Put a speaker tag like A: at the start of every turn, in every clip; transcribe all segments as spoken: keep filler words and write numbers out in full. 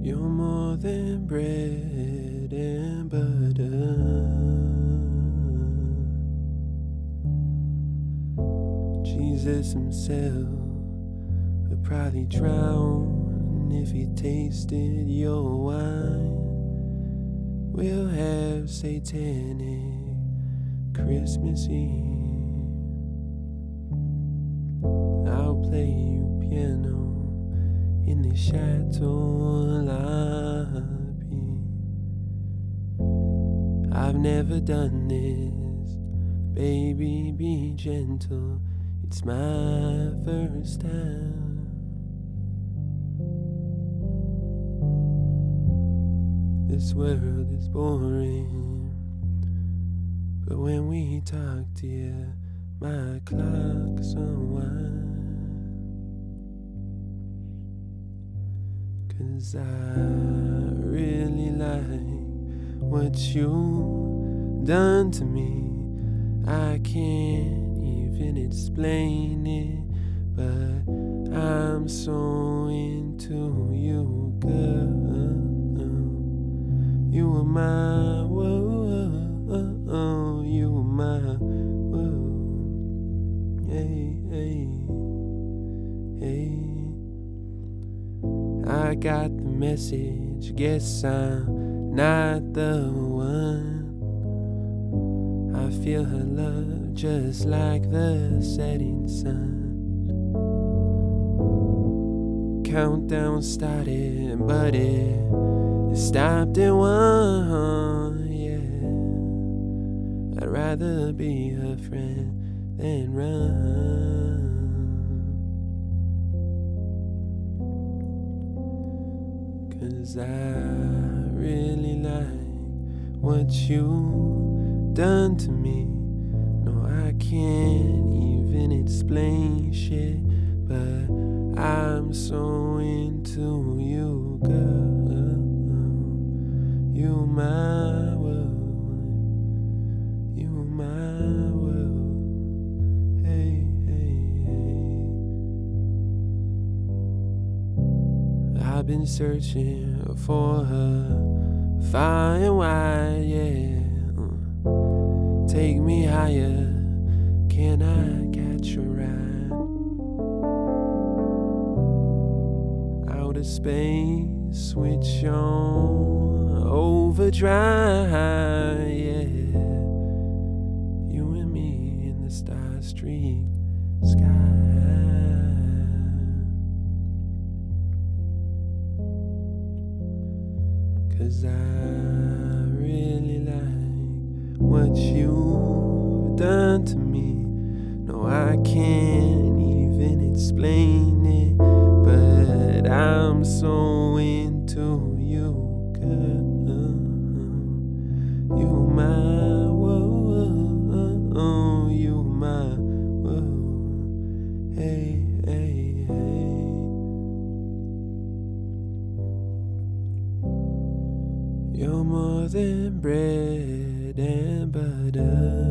A: You're more than bread and butter. Jesus himself would probably drown if he tasted your wine. We'll have satanic Christmas Eve. I'll play you piano in the chateau lobby. I've never done this, baby, be gentle, it's my first time. This world is boring, but when we talk, dear, my clock's unwind. 'Cause I really like what you done to me. I can't even explain it, but I'm so into you, girl. You were my whoa, you were my whoa. Hey, hey, hey. I got the message, guess I'm not the one. I feel her love just like the setting sun. Countdown started, but it, it stopped at one, yeah. I'd rather be her friend than run. 'Cause I really like what you done to me. No, I can't even explain shit, but I'm so into you, girl. You my world, you my world. Hey, hey, hey. I've been searching for her far and wide, yeah. Take me higher, can I catch a ride? Outer space, switch on overdrive, yeah. You and me in the star-streaked sky. 'Cause I really like what you've done to me. No, I can't even explain it, but I'm so into you, girl. You my whoa, you my whoa. Hey, hey, hey. You're more than bread and butter.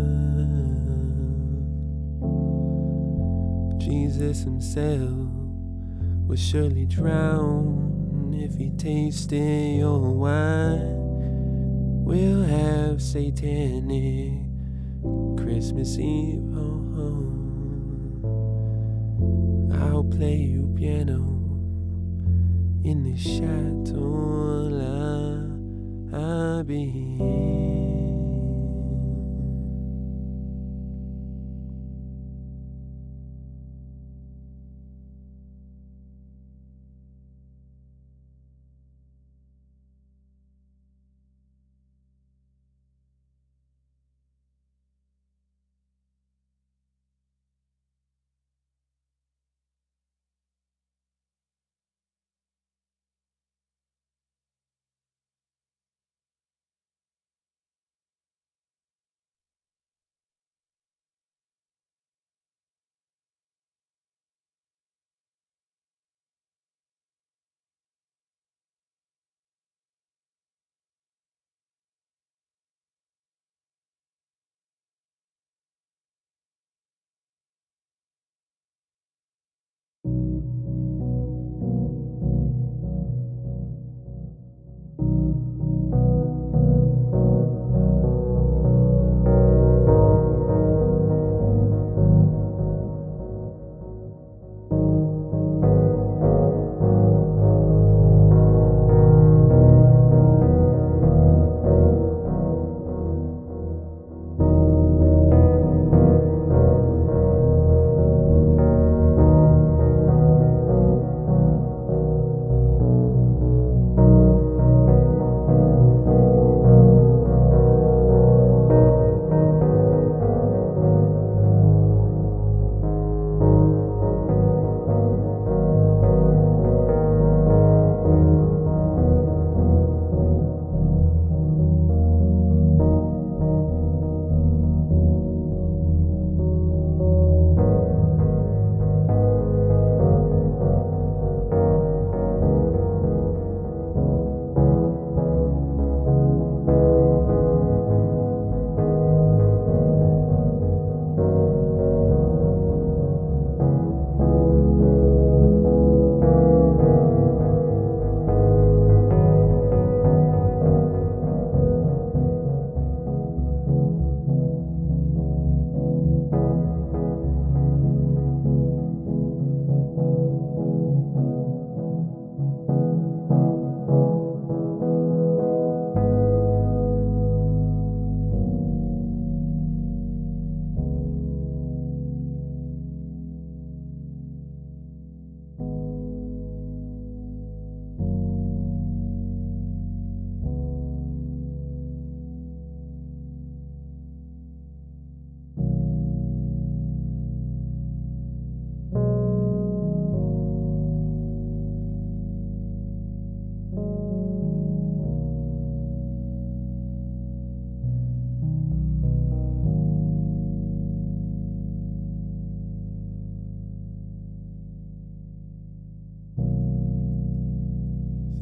A: Jesus himself would surely drown if he tasted your wine. We'll have satanic Christmas Eve. Oh, oh. I'll play you piano in the chateau lobby.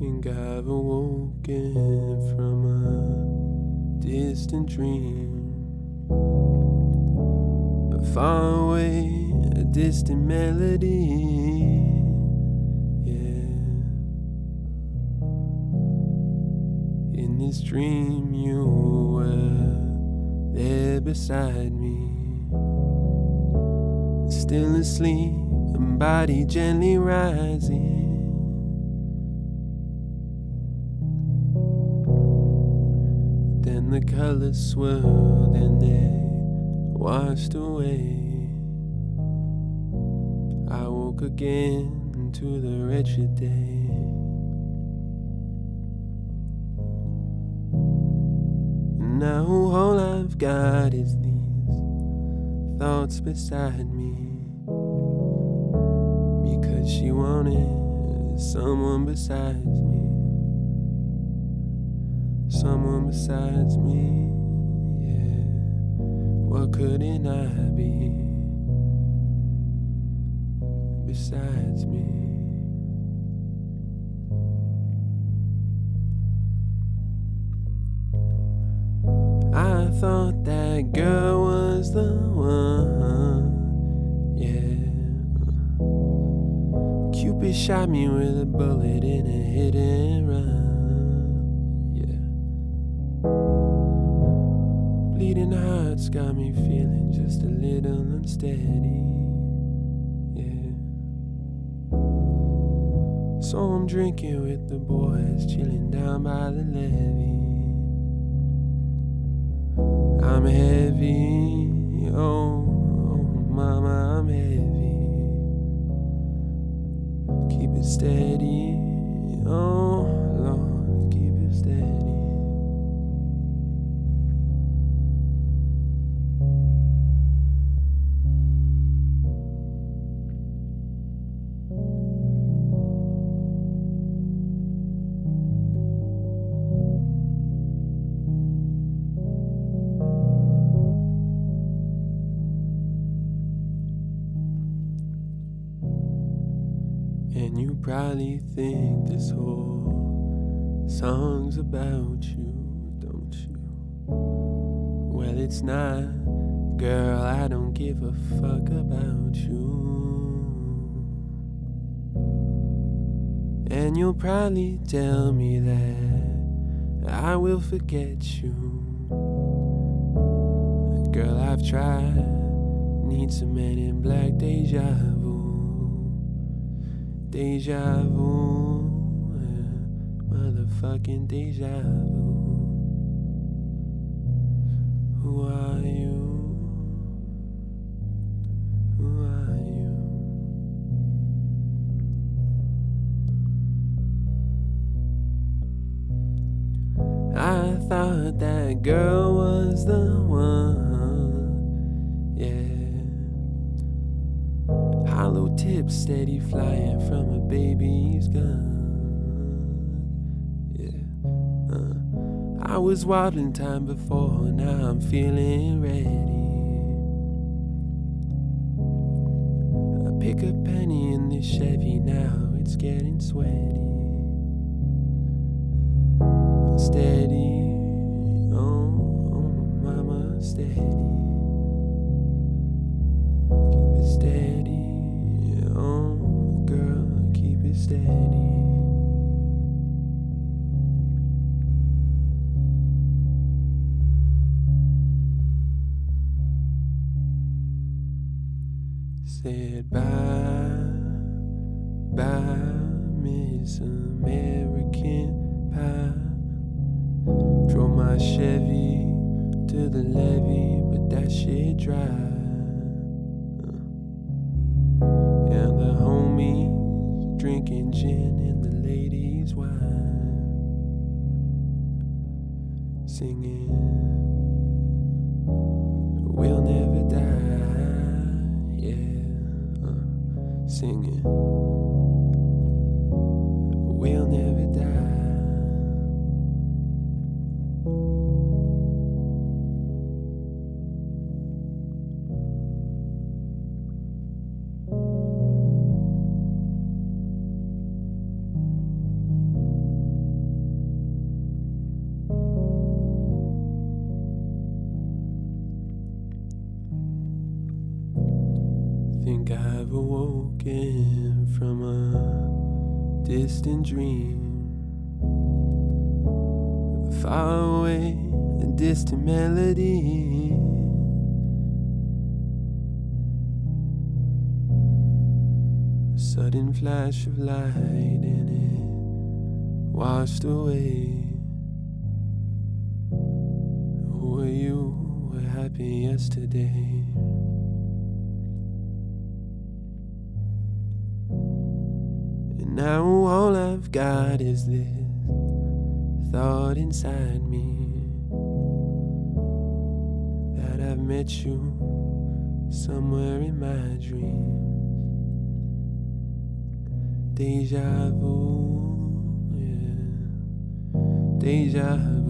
A: Think I've awoken from a distant dream, a far away, a distant melody. Yeah, in this dream you were there beside me, still asleep, and body gently rising. Then the colors swirled and they washed away. I woke again into the wretched day. And now all I've got is these thoughts beside me, because she wanted someone besides me. Someone besides me, yeah. What couldn't I be besides me? I thought that girl was the one, yeah. Cupid shot me with a bullet in a hit and run. Bleeding hearts got me feeling just a little unsteady, yeah. So I'm drinking with the boys, chilling down by the levee. I'm heavy, oh, oh mama, I'm heavy. Keep it steady, oh Lord, keep it steady. And you probably think this whole song's about you, don't you? Well, it's not, girl, I don't give a fuck about you. And you'll probably tell me that I will forget you. Girl, I've tried, need some Men in Black deja vu. Deja vu, uh, motherfucking deja vu. Who are you? Who are you? I thought that girl was the one, yeah. Hollow tips steady flying from a baby's gun, yeah. uh, I was wobbling time before, now I'm feeling ready. I pick a penny in this Chevy, now it's getting sweaty. Steady, oh, oh mama, steady. Keep it steady, oh girl, keep it steady. Said bye, bye, Miss American Pie. Drove my Chevy to the levee, but that shit dry. And the homies drinking gin and the ladies wine, singing, we'll never die, yeah. uh, Singing, we'll never die. I've awoken from a distant dream, far away, a distant melody. A sudden flash of light and it washed away. Who are you? Were happy yesterday. And now all I've got is this thought inside me, that I've met you somewhere in my dreams. Deja vu, yeah, deja vu.